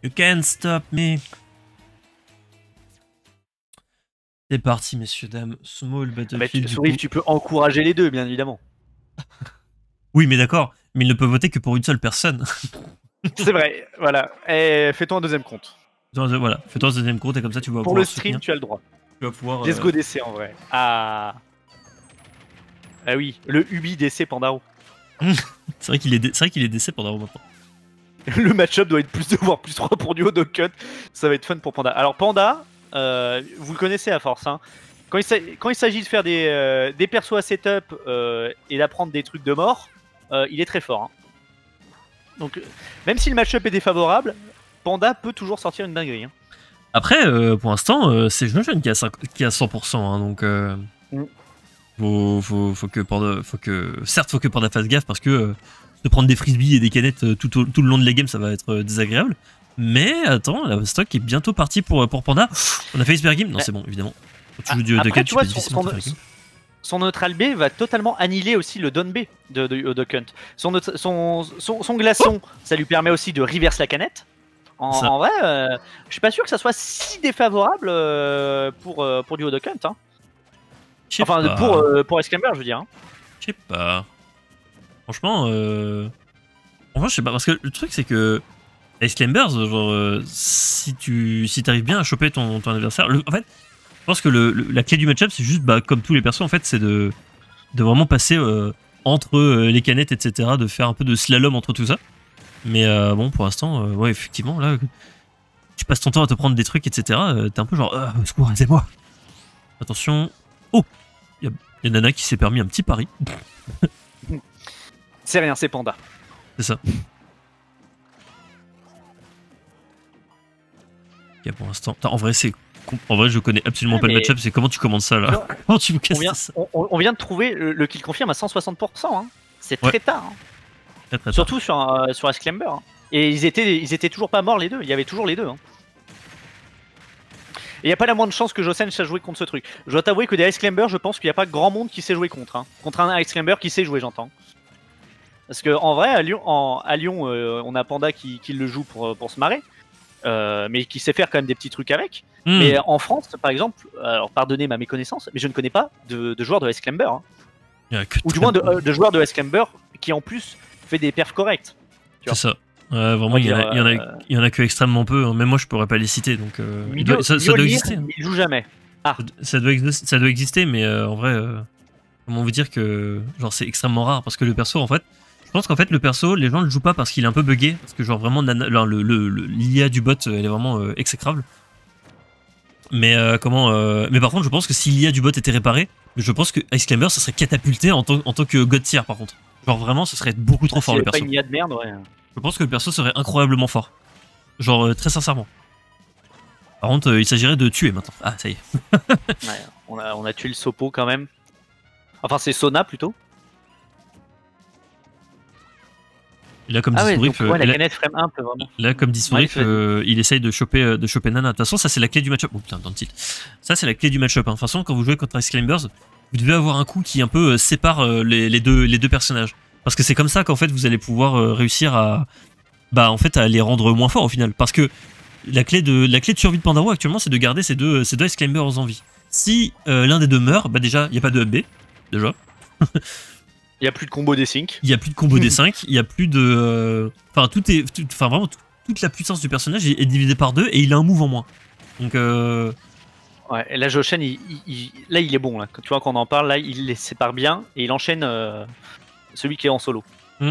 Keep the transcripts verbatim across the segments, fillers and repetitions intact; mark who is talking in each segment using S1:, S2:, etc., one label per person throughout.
S1: You can't stop me. C'est parti, messieurs, dames. Small Battlefield.
S2: Bah, Sourif, tu peux encourager les deux, bien évidemment.
S1: Oui, mais d'accord. Mais il ne peut voter que pour une seule personne.
S2: C'est vrai, voilà. Et fais-toi un deuxième compte.
S1: Voilà, fais-toi un deuxième compte et comme ça tu vas
S2: pour
S1: pouvoir
S2: le stream,
S1: soutenir.
S2: tu as le droit.
S1: Tu vas pouvoir.
S2: Let's
S1: euh...
S2: go D C en vrai. Ah. Ah oui, le Ubi D C Pandaro.
S1: c'est vrai qu'il est, c'est vrai qu'il est D C Pandaro maintenant.
S2: Le match-up doit être plus deux voire plus trois pour du Cut. Ça va être fun pour Panda. Alors Panda, euh, vous le connaissez à force. Hein. Quand il s'agit de faire des, euh, des persos à setup euh, et d'apprendre des trucs de mort, euh, il est très fort. Hein. Donc même si le match-up est défavorable, Panda peut toujours sortir une dinguerie. Hein.
S1: Après, euh, pour l'instant, euh, c'est Jochen qui a, qui a cent pour cent. Hein, donc euh, mm. faut, faut, faut que Panda, faut que, certes, faut que Panda fasse gaffe parce que euh, de prendre des frisbees et des canettes euh, tout, au, tout le long de la game, ça va être euh, désagréable. Mais attends, la stock est bientôt partie pour, pour Panda. On a fait Iceberg Game. Non, c'est bon, évidemment. Quand tu joues du
S2: Après,
S1: Hunt,
S2: tu vois, son, son, son neutral B va totalement annihiler aussi le down B de, de, de Hunt. Son, son, son, son glaçon, oh ça lui permet aussi de reverse la canette. En, en vrai, euh, je suis pas sûr que ça soit si défavorable euh, pour, euh, pour du Hunt. Hein. Enfin, pas. pour, euh, pour Exclamber, je veux dire. Hein.
S1: Je sais pas. Franchement, euh... Franchement, je sais pas. Parce que le truc, c'est que Exclambers, genre, euh, si tu si t'arrives bien à choper ton, ton adversaire, le, en fait, je pense que le, le, la clé du match-up, c'est juste, bah, comme tous les persos, en fait, c'est de, de vraiment passer euh, entre euh, les canettes, et cetera, de faire un peu de slalom entre tout ça. Mais euh, bon, pour l'instant, euh, ouais, effectivement, là, tu passes ton temps à te prendre des trucs, et cetera. Euh, T'es un peu genre, ah, au secours, aidez-moi. Attention. Oh, il y, y a Nana qui s'est permis un petit pari.
S2: C'est rien, c'est Panda.
S1: C'est ça. Ok, pour l'instant. En vrai, c'est. En vrai, je connais absolument ah, pas le match-up. C'est comment tu commandes ça là?
S2: Non,
S1: Comment tu me casses
S2: on, vient,
S1: ça
S2: on, on vient de trouver le, le kill confirme à cent soixante pour cent. Hein. C'est très ouais. tard. Hein.
S1: Très, très
S2: Surtout
S1: tard.
S2: sur, euh, sur Exclamber. Hein. Et ils étaient, ils étaient toujours pas morts les deux. Il y avait toujours les deux. Hein. Et il n'y a pas la moindre chance que Jossen sache jouer contre ce truc. Je dois t'avouer que des Exclamber, je pense qu'il n'y a pas grand monde qui sait jouer contre. Hein. Contre un Exclamber qui sait jouer, j'entends. Parce qu'en vrai, à Lyon, en, à Lyon euh, on a Panda qui, qui le joue pour, pour se marrer. Euh, mais qui sait faire quand même des petits trucs avec. Mmh. Mais en France, par exemple, alors pardonnez ma méconnaissance, mais je ne connais pas de, de joueurs de Exclamber. Hein. Ou du moins de, euh, de joueurs de Exclamber qui en plus fait des perfs corrects.
S1: C'est ça. Ouais, vraiment, il y, a, il, y en a, il y en a que extrêmement peu. Hein. Même moi, je pourrais pas les citer. Donc, euh,
S2: il doit, ça, ça doit exister. Hein. Il joue jamais.
S1: Ah. Ça, doit, ça doit exister, mais euh, en vrai, euh, comment vous dire que genre c'est extrêmement rare parce que le perso, en fait, je pense qu'en fait le perso, les gens le jouent pas parce qu'il est un peu buggé, parce que genre vraiment le, le, le, l'I A du bot, elle est vraiment euh, exécrable. Mais euh, comment euh, Mais par contre, je pense que si l'I A du bot était réparée, je pense que Exclamber ça serait catapulté en, en tant que god tier par contre. Genre vraiment, ce serait beaucoup trop
S2: ah,
S1: fort
S2: si
S1: le perso.
S2: Pas une I A de merde, ouais.
S1: Je pense que le perso serait incroyablement fort. Genre euh, très sincèrement. Par contre, euh, il s'agirait de tuer maintenant. Ah, ça y est.
S2: Ouais, on, a, on a tué le Sopo quand même. Enfin, c'est Sona plutôt.
S1: Et là, comme
S2: ah
S1: dit
S2: ouais,
S1: Sourif,
S2: donc, ouais,
S1: euh,
S2: la canette frame un peu vraiment.
S1: Là, comme dit Sourif, euh, il essaye de choper, de choper Nana. De toute façon, ça c'est la clé du match-up. Oh putain, dans le titre. Ça c'est la clé du match-up. Hein. De toute façon, quand vous jouez contre Exclambers, vous devez avoir un coup qui un peu euh, sépare euh, les, les, deux, les deux personnages. Parce que c'est comme ça qu'en fait vous allez pouvoir euh, réussir à, bah en fait, à les rendre moins forts au final. Parce que la clé de, la clé de survie de Pandaro actuellement, c'est de garder ces deux, ces deux Exclambers en vie. Si euh, l'un des deux meurt, bah déjà, il n'y a pas de B, déjà.
S2: Il n'y a plus de combo des cinq.
S1: Il n'y a plus de combo des cinq, il n'y a plus de... Enfin, euh, tout est... Enfin, vraiment, tout, toute la puissance du personnage est, est divisée par deux et il a un move en moins. Donc... Euh...
S2: Ouais, et là, Joshen, il, il, il, là, il est bon. Là. Tu vois, quand on en parle, là, il les sépare bien et il enchaîne euh, celui qui est en solo.
S1: Mm.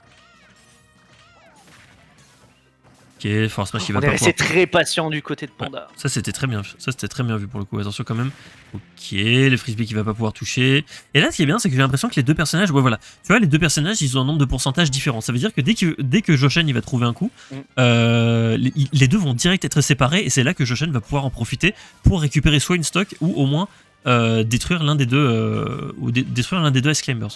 S1: Ok, Force Smash qui va
S2: on
S1: pas
S2: est resté
S1: pouvoir...
S2: très patient du côté de Panda.
S1: Ouais, ça c'était très bien, ça c'était très bien vu pour le coup. Attention quand même. Ok, le frisbee qui va pas pouvoir toucher. Et là, ce qui est bien, c'est que j'ai l'impression que les deux personnages, ouais voilà, tu vois, les deux personnages, ils ont un nombre de pourcentages différents. Ça veut dire que dès que dès que Joshen il va trouver un coup, mm. euh, les, les deux vont direct être séparés et c'est là que Joshen va pouvoir en profiter pour récupérer soit une stock ou au moins euh, détruire l'un des deux euh, ou dé détruire l'un des deux Exclambers.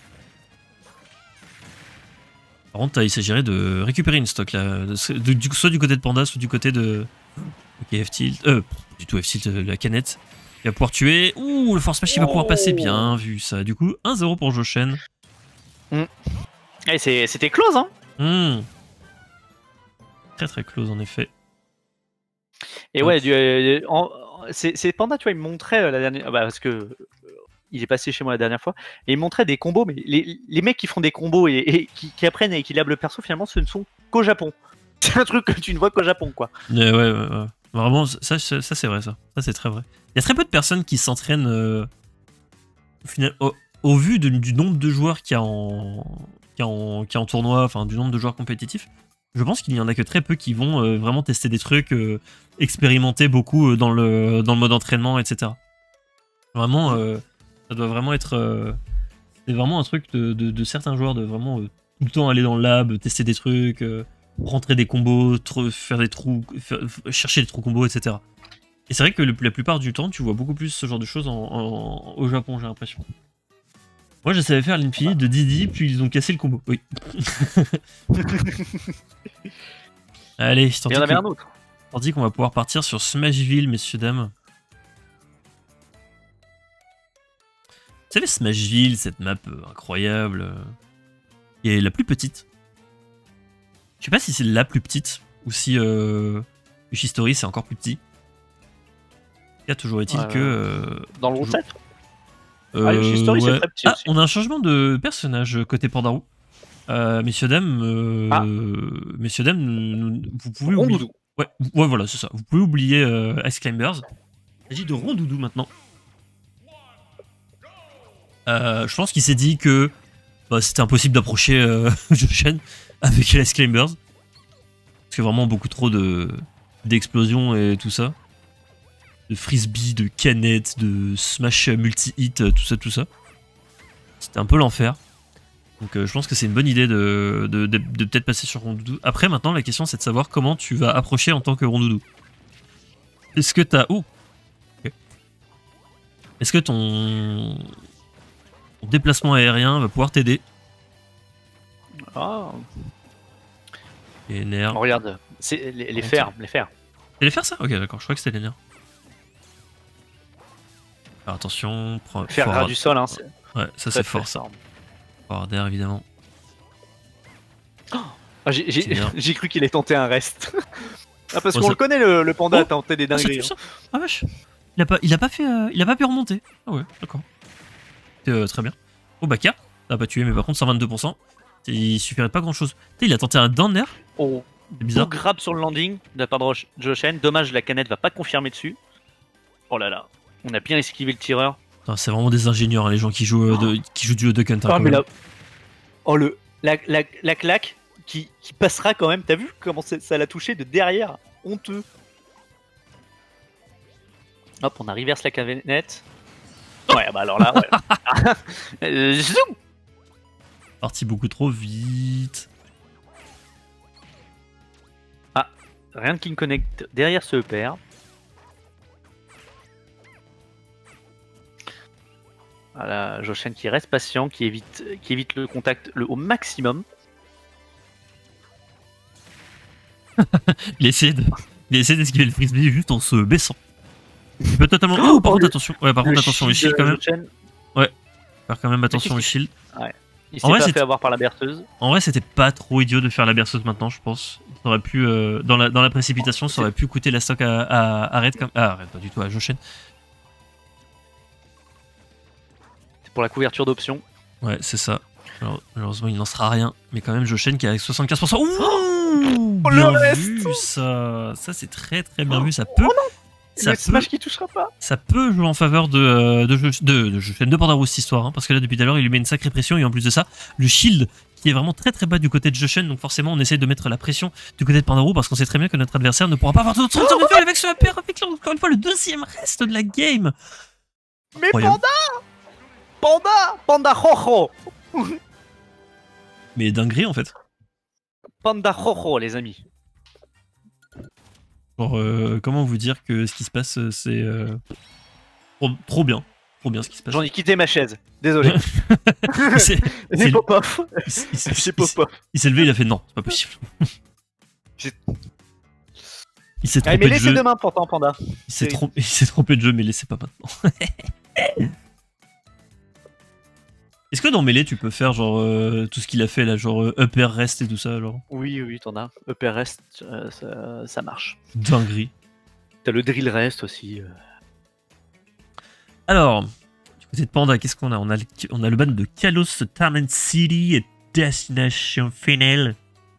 S1: Par contre, il s'agirait de récupérer une stock là, de, de, de, soit du côté de Panda, soit du côté de. Ok, F-Tilt. Euh, du tout F-Tilt, euh, la canette. Il va pouvoir tuer. Ouh, le Force Smash, il va pouvoir passer. Bien vu ça. Du coup, un zéro pour Joshen.
S2: Mm. C'était close, hein.
S1: Mm. très très close en effet.
S2: Et ouais, du, euh, en- c'est c'est Panda, tu vois, il me montrait euh, la dernière, bah, parce que euh, il est passé chez moi la dernière fois, et il montrait des combos, mais les, les mecs qui font des combos et, et qui, qui apprennent à équilibrer le perso, finalement, ce ne sont qu'au Japon. C'est un truc que tu ne vois qu'au Japon, quoi.
S1: Ouais, ouais, ouais, ouais. Vraiment, ça, ça, ça, c'est vrai, ça. Ça, c'est très vrai. Il y a très peu de personnes qui s'entraînent euh, au, final, au, au vu de- du nombre de joueurs qu'il y a en, qu'il y a en, qu'il y a en tournoi, enfin, du nombre de joueurs compétitifs. Je pense qu'il y en a que très peu qui vont euh, vraiment tester des trucs, euh, expérimenter beaucoup euh, dans, le, dans le mode entraînement, et cetera. Vraiment, euh, ça doit vraiment être. euh, c'est vraiment un truc de, de- de certains joueurs de vraiment euh, tout le temps aller dans le lab, tester des trucs, euh, rentrer des combos, tr- faire des trous, faire- chercher des trous combos, et cetera. Et c'est vrai que le- la plupart du temps, tu vois beaucoup plus ce genre de choses en- en- au Japon, j'ai l'impression. Moi, je savais faire l'infini de Didi, puis ils ont cassé le combo. Oui. Allez, je t'en
S2: Il y en
S1: dis
S2: avait
S1: que-
S2: un autre.
S1: on dit qu'on va pouvoir partir sur Smashville, messieurs, dames. Vous savez, Smashville, cette map euh, incroyable, euh, qui est la plus petite. Je sais pas si c'est la plus petite, ou si euh, History c'est encore plus petit. Il y a toujours est-il
S2: Ouais,
S1: que... euh,
S2: Dans le
S1: toujours-
S2: set
S1: euh,
S2: Ah, History, c'est
S1: ouais.
S2: très petit
S1: Ah,
S2: aussi.
S1: on a un changement de personnage côté Pandarou. Euh, messieurs, dames, euh,
S2: Ah.
S1: messieurs, dames, nous- nous- vous pouvez oublier...
S2: Rondoudou.
S1: Ouais, ouais, voilà, c'est ça. Vous pouvez oublier euh, Ice Climbers. Il s'agit de Rondoudou maintenant. Euh, je pense qu'il s'est dit que bah, c'était impossible d'approcher euh, Joshen avec les Ice Climbers. Parce que vraiment beaucoup trop de d'explosions et tout ça. De frisbee, de canettes, de smash multi-hit, tout ça, tout ça. C'était un peu l'enfer. Donc euh, je pense que c'est une bonne idée de, de, de- de peut-être passer sur Rondoudou. Après, maintenant, la question c'est de savoir comment tu vas approcher en tant que Rondoudou. Est-ce que t'as... Oh ok. Est-ce que ton... ton déplacement aérien va pouvoir t'aider?
S2: Ah,
S1: Et nerfs.
S2: regarde, c'est les, les fers, les fers.
S1: C'est les faire ça? Ok, d'accord, je crois que c'était les nerfs. Alors attention, prends...
S2: Fer
S1: faut
S2: gras
S1: avoir-
S2: du sol, hein. c'est
S1: Ouais, ça
S2: très,
S1: c'est fort
S2: très
S1: ça.
S2: fort.
S1: Faut avoir d'air évidemment.
S2: Ah, j'ai-
S1: C'est
S2: J'ai
S1: bien.
S2: j'ai cru qu'il ait tenté un reste. Ah, parce
S1: Ouais,
S2: qu'on
S1: ça-
S2: le connaît, le, le panda
S1: Oh,
S2: a tenté des
S1: Ah, ça
S2: dingueries.
S1: tue
S2: hein.
S1: ça. Ah vache. Il a pas, il a pas fait, euh, il a pas pu remonter. Ah ouais, d'accord. Euh, très bien. Oh Baka, ça a pas tué, mais par contre cent vingt-deux pour cent. Il suffirait pas grand chose. Il a tenté un down air.
S2: Oh,
S1: C'est
S2: beau
S1: bizarre.
S2: grab sur le landing de la part de Roche- Joshen. Dommage, la canette va pas confirmer dessus. Oh là là, on a bien esquivé le tireur.
S1: Putain, c'est vraiment des ingénieurs hein, les gens qui jouent, euh, de, qui jouent du Hadouken. Hein,
S2: Ah,
S1: quand
S2: mais
S1: même.
S2: là... Oh le, la, la, la claque qui, qui passera quand même. T'as vu comment c'est- ça l'a touché de derrière? Honteux. Hop, on a reverse la canette. Ouais, bah alors là, ouais. Euh, zoom.
S1: Parti beaucoup trop vite.
S2: Rien de King Connect derrière ce E P R. Voilà, Joshen qui reste patient, qui évite, qui évite le contact le, au maximum.
S1: Il a essayé de, il a essayé d'esquiver le frisbee juste en se baissant. Il peut totalement. Oh, par
S2: Oh,
S1: contre
S2: le-
S1: attention. Ouais, par contre attention le shield quand même.
S2: Joshen,
S1: Faire quand même attention au
S2: qu'est-ce
S1: shield.
S2: il
S1: En
S2: s'est
S1: vrai,
S2: pas
S1: c'est-
S2: fait avoir par la berceuse.
S1: En vrai, c'était pas trop idiot de faire la berceuse maintenant, je pense. Ça aurait pu, euh, dans, la, dans la précipitation, ça aurait pu coûter la stock à, à, à Red comme. Ah, Red, pas du tout, à Joshen.
S2: C'est pour la couverture d'option.
S1: Ouais, c'est ça. Alors, malheureusement, il n'en sera rien. Mais quand même, Joshen qui est avec soixante-quinze pour cent. Ouh,
S2: Oh,
S1: bien
S2: le reste.
S1: vu, ça. Ça, c'est très très bien vu. Ça peut. Ça
S2: le
S1: peut,
S2: smash qui touchera pas.
S1: ça peut jouer en faveur de, euh, de, de, de, de Joshen, de Pandarou cette histoire. Hein, parce que là, depuis tout à l'heure, il lui met une sacrée pression. Et en plus de ça, le shield qui est vraiment très très bas du côté de Joshen. Donc forcément, on essaie de mettre la pression du côté de Pandarou parce qu'on sait très bien que notre adversaire ne pourra pas avoir de trente de avec ce A P R, avec encore une fois le deuxième reste de la game.
S2: Mais
S1: Incroyable.
S2: Panda Panda Panda Jojo
S1: Mais dinguerie en fait.
S2: Panda Jojo, les amis.
S1: Genre, euh, comment vous dire que ce qui se passe, euh, c'est euh, trop, trop bien. Trop bien ce qui se passe.
S2: J'en ai quitté ma chaise. Désolé.
S1: Il s'est-
S2: J'ai
S1: c'est-
S2: pop-off.
S1: il s'est- il s'est-
S2: J'ai
S1: il s'est-
S2: pop-off.
S1: il s'est levé, il a fait non, c'est pas possible.
S2: J'ai-
S1: Il s'est
S2: Ah,
S1: trompé
S2: mais
S1: de
S2: laissez
S1: jeu.
S2: demain pourtant, Panda.
S1: Il s'est
S2: c'est-
S1: trompé, il s'est trompé de jeu, mais laissez pas maintenant. Est-ce que dans Melee tu peux faire genre euh, tout ce qu'il a fait là, genre euh, upper rest et tout ça, genre
S2: Oui, oui, t'en as. E P rest, euh, ça, ça marche.
S1: dinguerie.
S2: T'as le drill rest aussi. euh.
S1: Alors, du côté de Panda, qu'est-ce qu'on a on a, le, on a le ban de Kalos Talent City et Destination Final.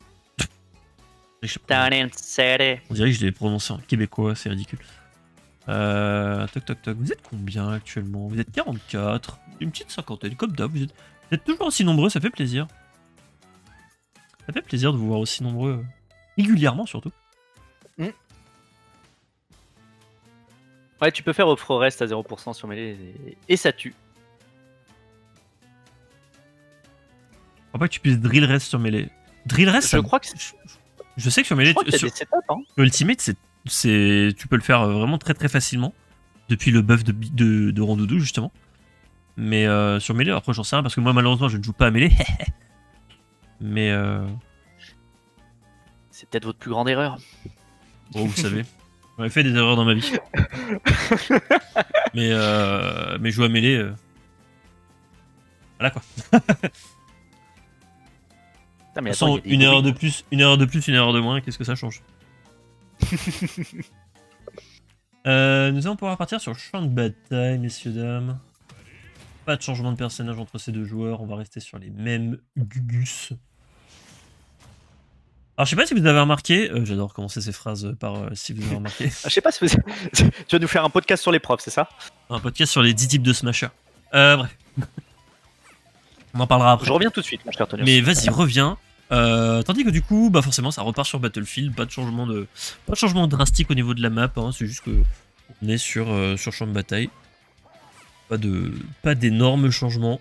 S2: Talent City.
S1: On dirait que je l'ai prononcé en québécois, c'est ridicule. Euh, toc toc toc, vous êtes combien actuellement? Vous êtes quarante-quatre, une petite cinquantaine, comme d'hab, vous êtes, vous êtes toujours aussi nombreux, ça fait plaisir. Ça fait plaisir de vous voir aussi nombreux, euh, régulièrement surtout.
S2: Mm. Ouais, tu peux faire offre rest à zéro pour cent sur Melee et, et ça tue.
S1: Je crois pas que tu puisses drill rest sur Melee. Drill rest,
S2: Je
S1: ça,
S2: crois que
S1: je, je sais que sur Melee,
S2: Je crois qu'il y a
S1: sur,
S2: des setups, hein.
S1: sur Ultimate, c'est, c'est, tu peux le faire euh, vraiment très très facilement. Depuis le buff de, de, de Rondoudou, justement. Mais euh, sur Melee, après j'en sais rien parce que moi malheureusement je ne joue pas à Melee. Mais euh...
S2: C'est peut-être votre plus grande erreur.
S1: bon, vous savez, j'en ai fait des erreurs dans ma vie. mais euh... mais jouer à Melee, euh... voilà quoi.
S2: Ah, mais
S1: De toute
S2: attends,
S1: façon,
S2: il y a des
S1: une erreur
S2: bruits.
S1: de plus, une erreur de plus, une erreur de moins, qu'est-ce que ça change? euh, Nous allons pouvoir partir sur le champ de bataille, messieurs dames. Pas de changement de personnage entre ces deux joueurs, on va rester sur les mêmes gugus. Alors je sais pas si vous avez remarqué, euh, j'adore commencer ces phrases par euh, si vous avez remarqué.
S2: Ah, je sais pas si vous... tu vas nous faire un podcast sur les profs, c'est ça?
S1: Un podcast sur les dix types de Smasher. Euh, bref. On en parlera après.
S2: Je reviens tout de suite, mon cher Tony.
S1: Mais vas-y, reviens. Euh, tandis que du coup, bah forcément, ça repart sur Battlefield. Pas de changement de, pas de changement drastique au niveau de la map. Hein, c'est juste que on est sur euh, sur champ de bataille. Pas de, pas d'énormes changements.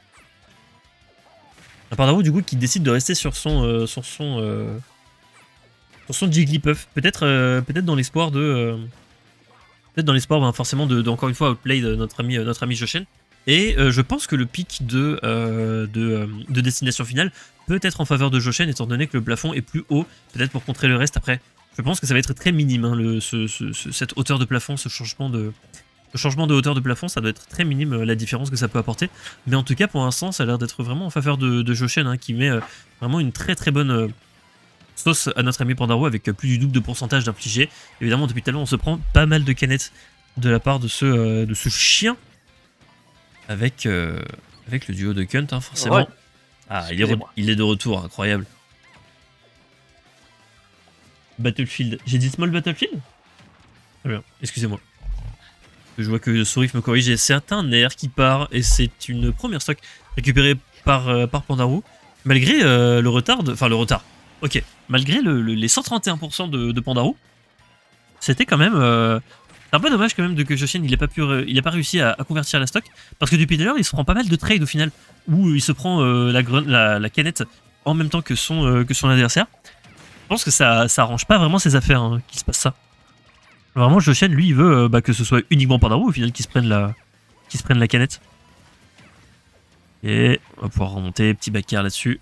S1: À part Darou, du coup, qui décide de rester sur son, euh, sur son, euh, sur son Jigglypuff. Peut-être, euh, peut-être dans l'espoir de, euh, peut-être dans l'espoir, ben, forcément, de, de encore une fois outplay de notre ami, euh, notre ami Joshen. Et euh, je pense que le pic de, euh, de, euh, de destination finale peut être en faveur de Joshen, étant donné que le plafond est plus haut, peut-être pour contrer le reste. Après, je pense que ça va être très minime, hein, le, ce, ce, ce, cette hauteur de plafond, ce changement de, ce changement de hauteur de plafond, ça doit être très minime, euh, la différence que ça peut apporter. Mais en tout cas, pour l'instant, ça a l'air d'être vraiment en faveur de, de Joshen, hein, qui met euh, vraiment une très très bonne euh, sauce à notre ami Pandaro, avec euh, plus du double de pourcentage d'infligé. Évidemment, depuis tout à l'heure, on se prend pas mal de canettes de la part de ce, euh, de ce chien. Avec, euh, avec le duo de Kunt, hein, forcément.
S2: Ouais.
S1: Ah, il est, re- il est de retour, incroyable. Battlefield. J'ai dit Small Battlefield? Très bien, excusez-moi. Je vois que Sourif me corrige. C'est un air qui part et c'est une première stock récupérée par, euh, par Pandarou. Malgré euh, le retard, de... enfin le retard, ok. Malgré le, le, les cent trente et un pour cent de, de Pandarou, c'était quand même... Euh... C'est un peu dommage quand même de que Joshen il n'a pas, pu, il a pas réussi à, à convertir la stock, parce que depuis tout à l'heure il se prend pas mal de trades au final, où il se prend euh, la, la, la canette en même temps que son, euh, que son adversaire. Je pense que ça, ça arrange pas vraiment ses affaires, hein, qu'il se passe ça. Vraiment Joshen lui il veut euh, bah, que ce soit uniquement Pandarou au final qui se prenne la, qui se prenne la canette. Et on va pouvoir remonter, petit backer là-dessus.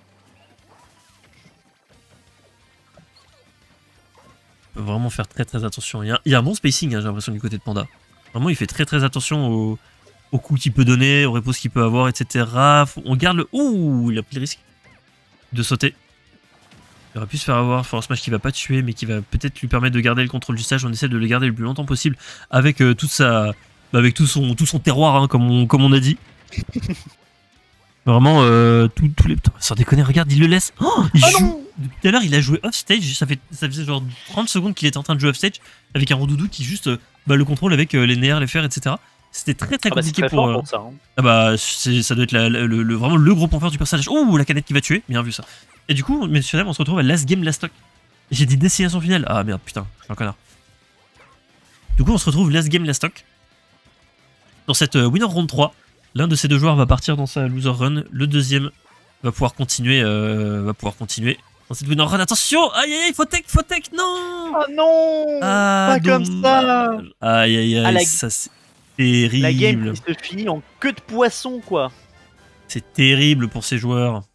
S1: Vraiment faire très très attention. Il y a, il y a un bon spacing, hein, j'ai l'impression, du côté de Panda. Vraiment, il fait très très attention aux, aux coups qu'il peut donner, aux repos qu'il peut avoir, et cetera. Faut, on garde le... Ouh, il a pris le risque de sauter. Il aurait pu se faire avoir Force Smash qui va pas tuer, mais qui va peut-être lui permettre de garder le contrôle du stage. On essaie de le garder le plus longtemps possible avec euh, toute sa... avec tout son, tout son terroir, hein, comme, on, comme on a dit. Vraiment, euh, tous les... Putain, sans déconner, regarde, il le laisse. Oh, il
S2: Oh
S1: joue...
S2: non.
S1: Depuis tout à l'heure, il a joué off-stage, ça, fait, ça faisait genre trente secondes qu'il était en train de jouer off-stage avec un Rondoudou qui juste euh, bah, le contrôle avec euh, les nerfs, les fers, et cetera. C'était très très
S2: Ah bah,
S1: compliqué
S2: très
S1: pour...
S2: fort
S1: Euh...
S2: pour ça, hein.
S1: Ah bah, ça doit être la, la, le, le, vraiment le gros point fort du personnage. Oh, la canette qui va tuer, bien vu ça. Et du coup, messieurs dames, on se retrouve à last game, last stock. J'ai dit destination finale. Ah merde, putain, je suis un connard. Du coup, on se retrouve last game, last stock. Dans cette euh, winner round trois, l'un de ces deux joueurs va partir dans sa loser run, le deuxième va pouvoir continuer, euh, va pouvoir continuer dans cette winner run. Attention, aïe aïe aïe, faut tech, faut tech, non.
S2: Oh non,
S1: ah,
S2: pas comme ça.
S1: Aïe aïe aïe,
S2: ah, la...
S1: ça c'est terrible.
S2: La game qui se finit en queue de poisson, quoi.
S1: C'est terrible pour ces joueurs.